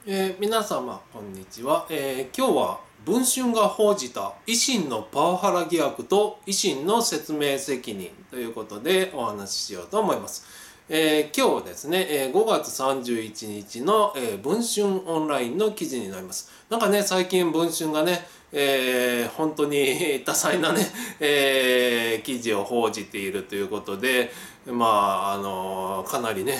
皆様こんにちは、今日は文春が報じた維新のパワハラ疑惑と維新の説明責任ということでお話ししようと思います。今日ですね、5月31日の、文春オンラインの記事になります。なんかね、最近文春がね、本当に多彩なね、記事を報じているということで、かなりね、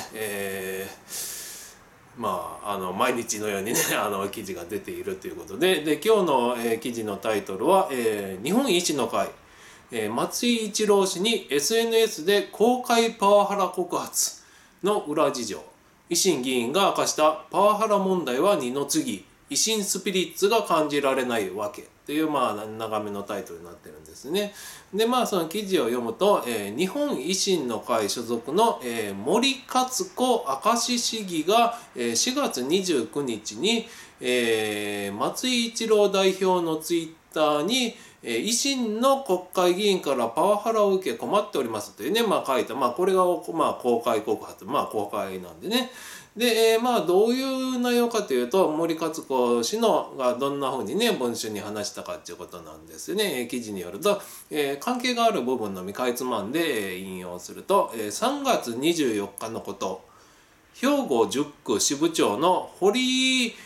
毎日のようにね記事が出ているということで、今日の、記事のタイトルは、日本維新の会、松井一郎氏に SNS で公開パワハラ告発の裏事情、維新議員が明かしたパワハラ問題は二の次、維新スピリッツが感じられないわけという長めのタイトルになってるんですね。でその記事を読むと、日本維新の会所属の、森克子明石市議が、4月29日に、松井一郎代表のツイッターに維新の国会議員からパワハラを受け困っておりますというね、書いた、これが、公開告発、公開なんでね。で、どういう内容かというと、森克子氏のがどんなふうにね、文春に話したかということなんですよね。記事によると、関係がある部分のみかいつまんで引用すると、3月24日のこと、兵庫10区支部長の堀井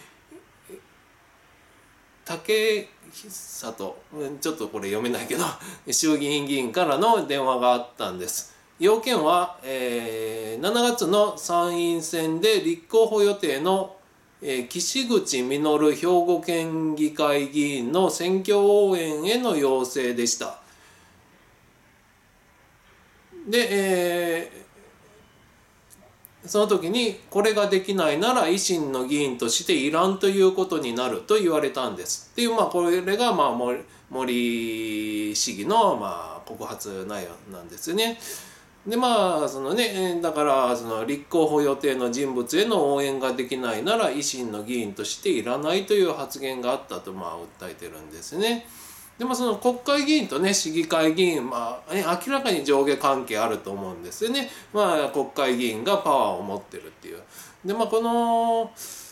武久と、ちょっとこれ読めないけど衆議院議員からの電話があったんです。要件は、7月の参院選で立候補予定の、岸口実兵庫県議会議員の選挙応援への要請でした。で、その時にこれができないなら維新の議員としていらんということになると言われたんですっていう、これが森市議の告発内容なんですね。でそのね、だからその立候補予定の人物への応援ができないなら維新の議員としていらないという発言があったと訴えてるんですね。でその国会議員とね市議会議員、明らかに上下関係あると思うんですよね。国会議員がパワーを持ってるっていう。でこの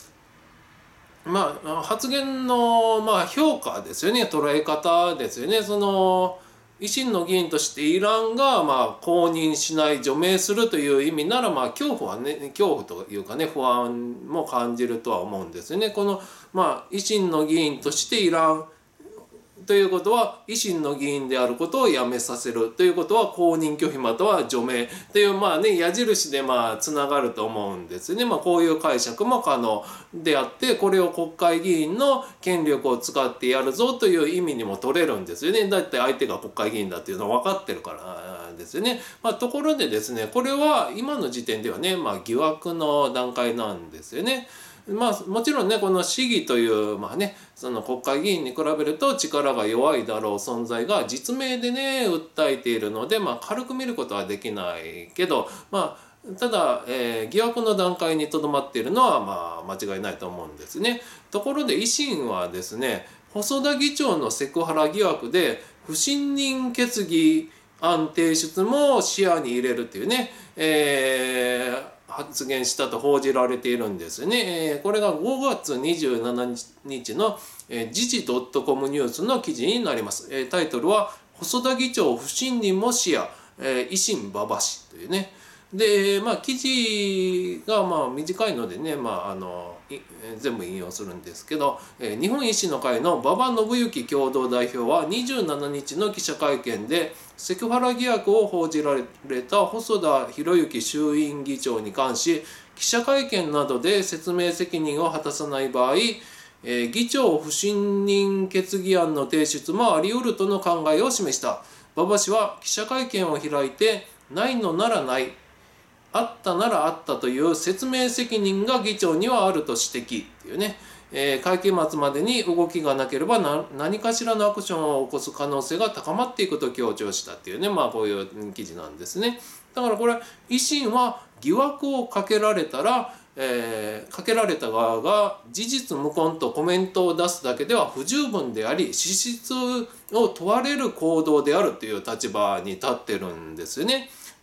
発言の評価ですよね、捉え方ですよね。その維新の議員としてイランが公認しない、除名するという意味なら恐怖というかね、不安も感じるとは思うんですよね。この維新の議員としてイランということは維新の議員であることをやめさせるということは公認拒否または除名という矢印でつながると思うんですね。こういう解釈も可能であって、これを国会議員の権力を使ってやるぞという意味にも取れるんですよね。だって相手が国会議員だっていうのは分かってるからですよね。ところでですね、これは今の時点ではね、疑惑の段階なんですよね。もちろんね、この市議というその国会議員に比べると力が弱いだろう存在が実名でね訴えているので、軽く見ることはできないけど、ただ、疑惑の段階にとどまっているのは間違いないと思うんですね。ところで維新はですね、細田議長のセクハラ疑惑で不信任決議案提出も視野に入れるっていうね、発言したと報じられているんですね。これが5月27日の時事 .com ニュースの記事になります。タイトルは細田議長不信任も視野、維新馬場氏というね。で記事が短いのでね、全部引用するんですけど、日本維新の会の馬場伸幸共同代表は27日の記者会見でセクハラ疑惑を報じられた細田博之衆院議長に関し、記者会見などで説明責任を果たさない場合、議長不信任決議案の提出もあり得るとの考えを示した。馬場氏は記者会見を開いて、ないのならない、あったならあったという説明責任が議長にはあると指摘っていうね、会見末までに動きがなければ何かしらのアクションを起こす可能性が高まっていくと強調したっていうね、こういう記事なんですね。だからこれ維新は疑惑をかけられたら、かけられた側が事実無根とコメントを出すだけでは不十分であり、資質を問われる行動であるという立場に立ってるんですよね。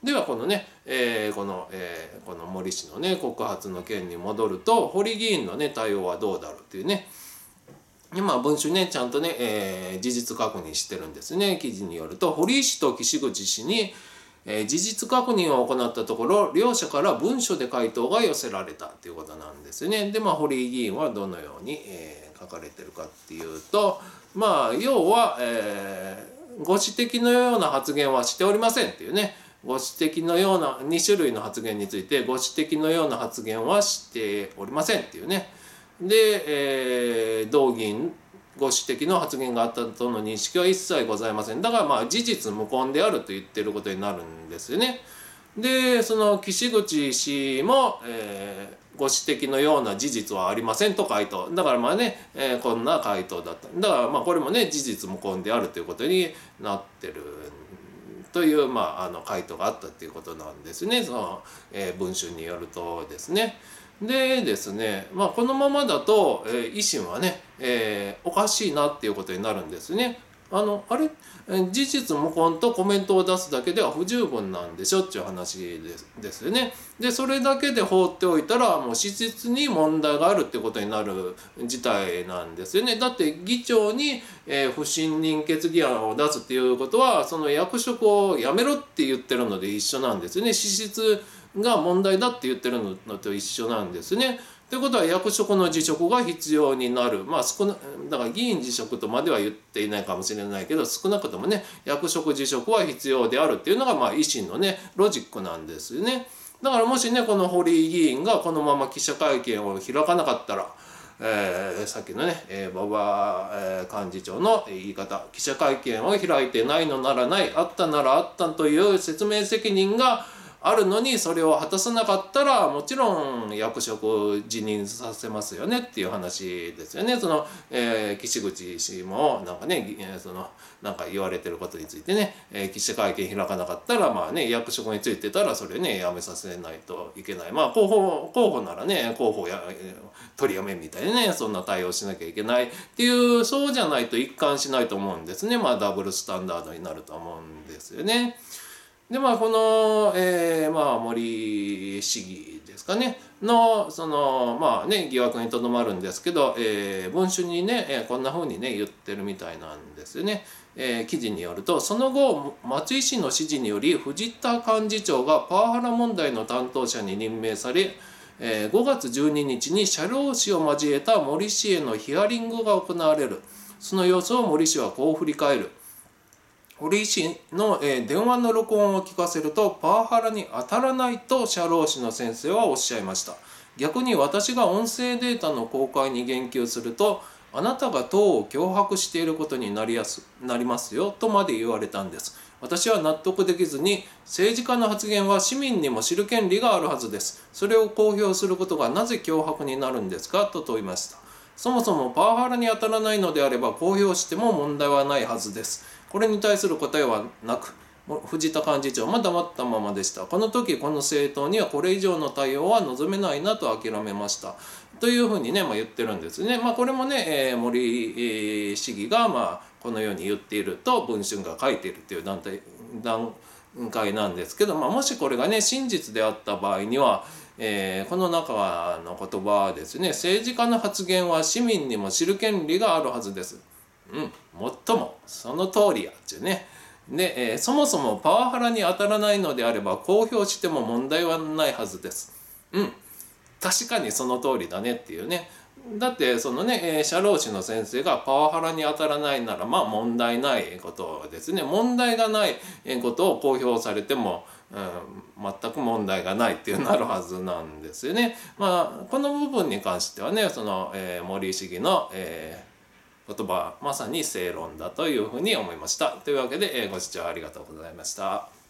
ではこのね、この森氏のね告発の件に戻ると、堀議員のね対応はどうだろうっていうね。今文春ねちゃんとね、事実確認してるんですね。記事によると、堀井氏と岸口氏に事実確認を行ったところ、両者から文書で回答が寄せられたということなんですね。で堀井議員はどのように、書かれてるかっていうと、要は、ご指摘のような発言はしておりませんっていうね。ご指摘のような2種類の発言についてご指摘のような発言はしておりませんっていうね。で、同議員ご指摘の発言があったとの認識は一切ございません。だから事実無根であると言ってることになるんですよね。でその岸口氏も、ご指摘のような事実はありませんと回答。だからこんな回答だった。だからこれもね事実無根であるということになってるという回答があったということなんですね。その、文春によるとですね。でですね、このままだと、維新はね、おかしいなっていうことになるんですね。事実無根とコメントを出すだけでは不十分なんでしょっていう話ですよね。でそれだけで放っておいたらもう史実に問題があるってことになる事態なんですよね。だって議長に、不信任決議案を出すっていうことはその役職を辞めろって言ってるので一緒なんですよね。史実が問題だって言ってるのと一緒なんですね。ということは役職の辞職が必要になる。だから議員辞職とまでは言っていないかもしれないけど、少なくともね役職辞職は必要であるっていうのが維新のねロジックなんですよね。だからもしねこの堀井議員がこのまま記者会見を開かなかったら、さっきのね、馬場、幹事長の言い方、記者会見を開いてないのならない、あったならあったという説明責任があるのにそれを果たさなかったらもちろん役職を辞任させますよねっていう話ですよね。岸口氏もなんか言われてることについてね、記者会見開かなかったら役職についてたらそれね辞めさせないといけない。候補ならね候補取りやめみたいなねそんな対応しなきゃいけないっていう、そうじゃないと一貫しないと思うんですね。ダブルスタンダードになると思うんですよね。でこの、森市議ですかねの疑惑にとどまるんですけど、文春にね、こんな風にね言ってるみたいなんですよね。記事によると、その後松井氏の指示により藤田幹事長がパワハラ問題の担当者に任命され、5月12日に社労士を交えた森氏へのヒアリングが行われる。その様子を森氏はこう振り返る。堀井氏の電話の録音を聞かせると、パワハラに当たらないと社労士の先生はおっしゃいました。逆に私が音声データの公開に言及すると、あなたが党を脅迫していることになりますよとまで言われたんです。私は納得できずに、政治家の発言は市民にも知る権利があるはずです。それを公表することがなぜ脅迫になるんですかと問いました。そもそもパワハラに当たらないのであれば公表しても問題はないはずです。これに対する答えはなく、藤田幹事長は黙ったままでした。この時この政党にはこれ以上の対応は望めないなと諦めましたというふうにね、言ってるんですね。これもね、森市議がこのように言っていると文春が書いているという段階なんですけど、もしこれがね真実であった場合には、この中の言葉はですね、政治家の発言は市民にも知る権利があるはずです。もっともその通りやっていうね。で、そもそもパワハラに当たらないのであれば公表しても問題はないはずです。確かにその通りだねっていうね。だってそのね、社労士の先生がパワハラに当たらないなら問題ないことですね。問題がないことを公表されても、全く問題がないっていうなるはずなんですよね。この部分に関してはね、森井市議の、言葉はまさに正論だというふうに思いました。というわけで、ご視聴ありがとうございました。